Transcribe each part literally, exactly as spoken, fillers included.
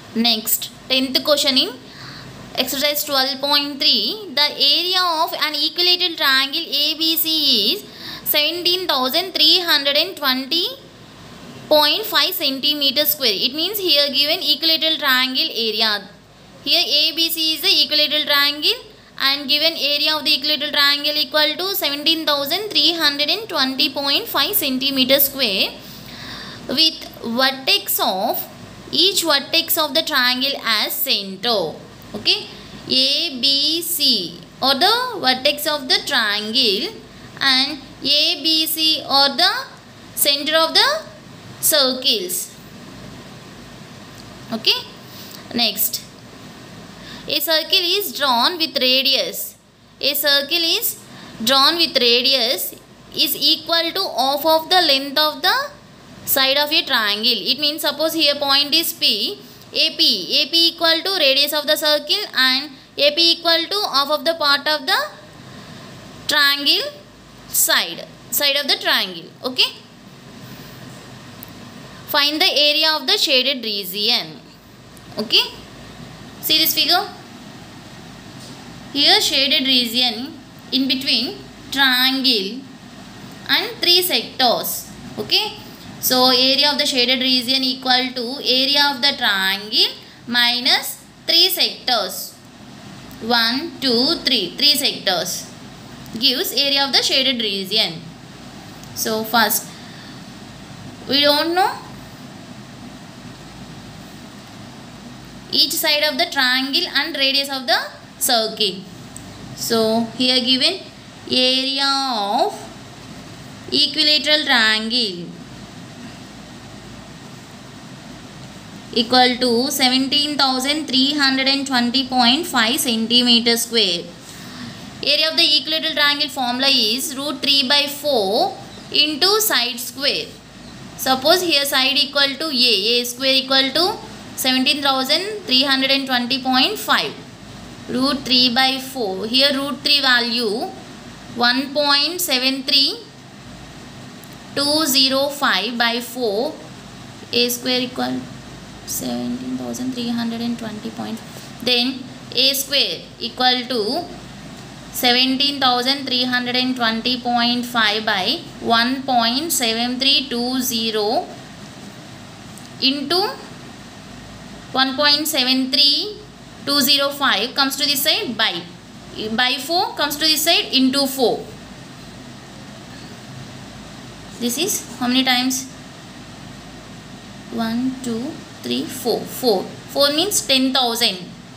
Next, tenth question in exercise twelve point three. The area of an equilateral triangle A B C is seventeen thousand three hundred twenty point five centimeter square. It means here given equilateral triangle area. Here A B C is the equilateral triangle and given area of the equilateral triangle equal to seventeen thousand three hundred twenty point five centimeter square with vertex of each vertex of the triangle as center. Okay, A B C or the vertex of the triangle and A B C or the center of the circles. Okay, next, a circle is drawn with radius. A circle is drawn with radius is equal to half of the length of the side of a triangle. It means suppose here point is P, A P, A P equal to radius of the circle and A P equal to half of the part of the triangle side, side of the triangle. Okay. Find the area of the shaded region. Okay. See this figure. Here shaded region in between triangle and three sectors. Okay. So area of the shaded region equal to area of the triangle minus three sectors. one, two, three. three sectors gives area of the shaded region. So first, we don't know each side of the triangle and radius of the circle. So here given area of equilateral triangle equal to seventeen thousand three hundred twenty point five centimeter square. Area of the equilateral triangle formula is root three by four into side square. Suppose here side equal to A, A square equal to seventeen thousand three hundred twenty point five. Root three by four. Here root three value one point seven three two zero five by four. A square equal seventeen thousand three hundred twenty point five. Then A square equal to seventeen thousand three hundred twenty point five by one point seven three two zero into one point seven three two zero five comes to this side by. By four comes to this side into four. This is how many times? one, two, three, four. four. four means ten thousand.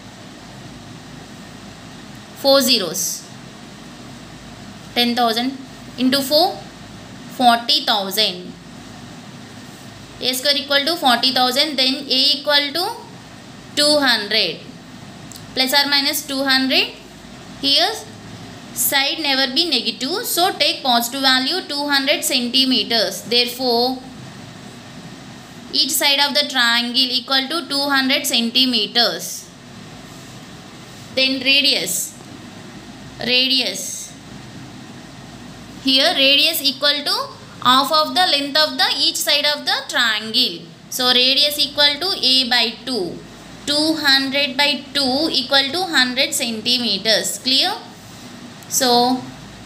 four zeros. ten thousand into four, forty thousand. A square equal to forty thousand, then A equal to two hundred. Plus or minus two hundred. Here side never be negative, so take positive value two hundred centimeters. Therefore, each side of the triangle equal to two hundred centimeters. Then radius. Radius. Here radius equal to half of the length of the each side of the triangle. So radius equal to A by two. two hundred by two equal to one hundred centimeters. Clear? So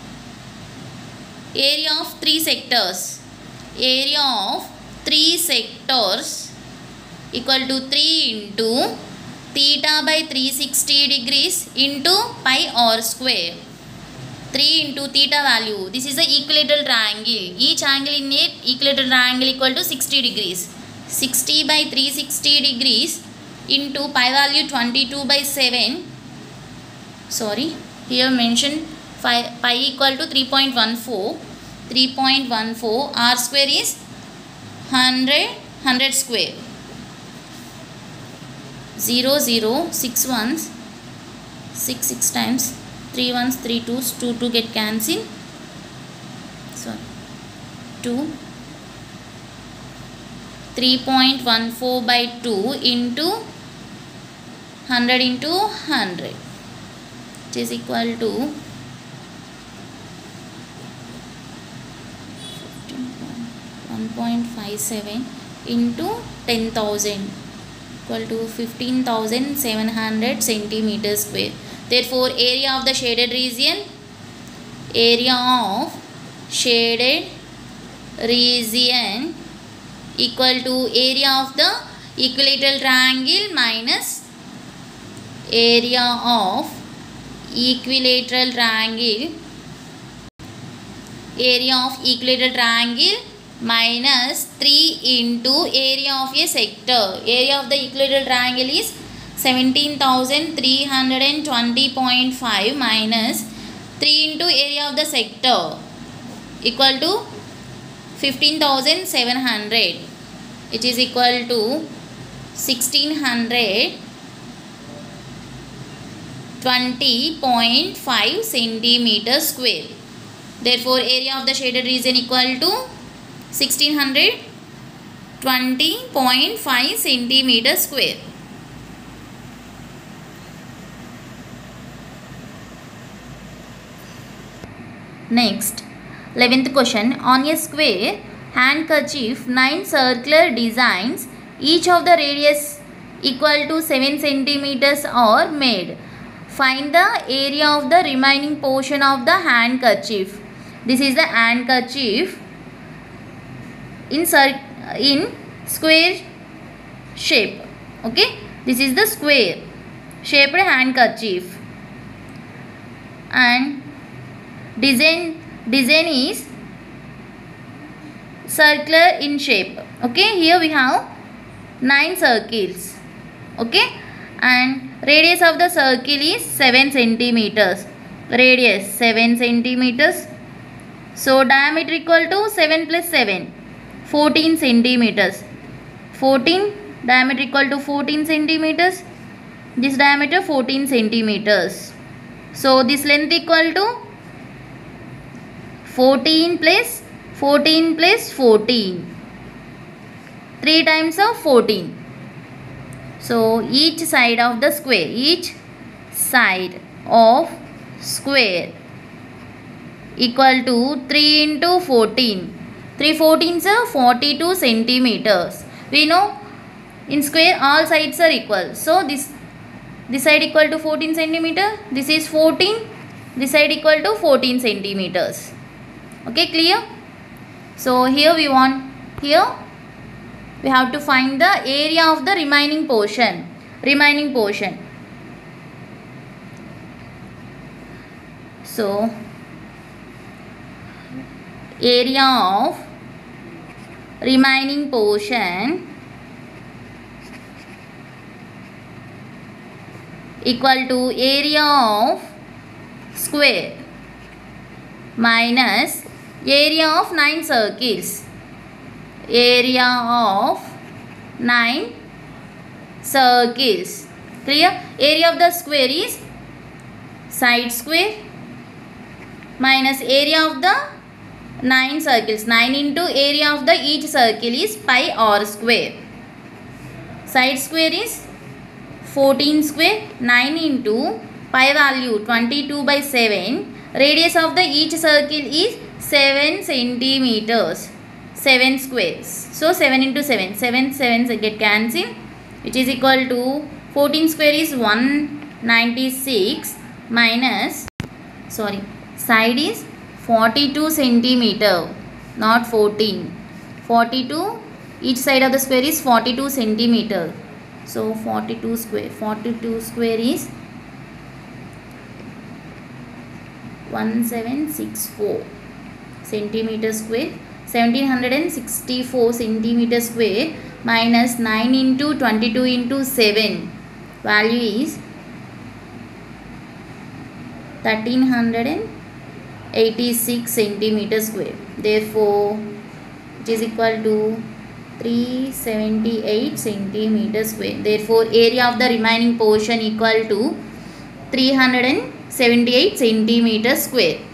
area of three sectors. Area of three sectors equal to three into theta by three hundred sixty degrees into pi r square. three into theta value. This is the equilateral triangle. Each angle in a equilateral triangle equal to sixty degrees. sixty by three hundred sixty degrees into pi value twenty-two by seven. Sorry, here mentioned pi equal to three point one four. three point one four. R square is one hundred. one hundred square. zero, zero, six ones. six, six times. three ones, three twos. two, two get cancelled. Sorry. two. three point one four by two into one hundred into one hundred, which is equal to one point five seven into ten thousand. equal to fifteen thousand seven hundred centimeters square. Therefore, area of the shaded region, area of shaded region equal to area of the equilateral triangle minus area of equilateral triangle, area of equilateral triangle minus three into area of a sector. Area of the equilateral triangle is seventeen thousand three hundred twenty point five minus three into area of the sector equal to fifteen thousand seven hundred, which is equal to sixteen twenty point five centimeters square. Therefore, area of the shaded region equal to sixteen twenty point five centimeters square. Next, eleventh question. On a square handkerchief, nine circular designs, each of the radius equal to seven centimeters are made. Find the area of the remaining portion of the handkerchief. This is the handkerchief in cir in square shape. Okay, this is the square shaped handkerchief, and design design is circular in shape. Okay, here we have nine circles. Okay, and radius of the circle is seven centimeters. Radius seven centimeters. So diameter equal to seven plus seven, fourteen centimeters. fourteen, diameter equal to fourteen centimeters. This diameter fourteen centimeters. So this length equal to fourteen plus fourteen plus fourteen. three times of fourteen. So each side of the square, each side of square equal to three into fourteen. three fourteens are forty-two centimeters. We know in square all sides are equal. So this this side equal to fourteen centimeter. This is fourteen. This side equal to fourteen centimeters. Okay, clear? So here we want, here we have to find the area of the remaining portion. Remaining portion. So area of remaining portion equal to area of square minus area of nine circles. Area of nine circles. Clear? Area of the square is side square minus area of the nine circles. nine into area of the each circle is pi r square. Side square is fourteen square. nine into pi value twenty-two by seven. Radius of the each circle is seven centimeters. seven squares. So seven into seven. seven sevens get cancelled, which is equal to fourteen square is one hundred ninety-six minus, sorry, side is forty-two centimeter, not fourteen. forty-two, each side of the square is forty-two centimeter. So forty-two square. forty-two square is one seven six four centimeter square. seventeen sixty-four centimeter square minus nine into twenty-two into seven. Value is thirteen eighty-six centimeter square. Therefore, it is equal to three hundred seventy-eight centimeter square. Therefore, area of the remaining portion equal to three hundred seventy-eight centimeter square.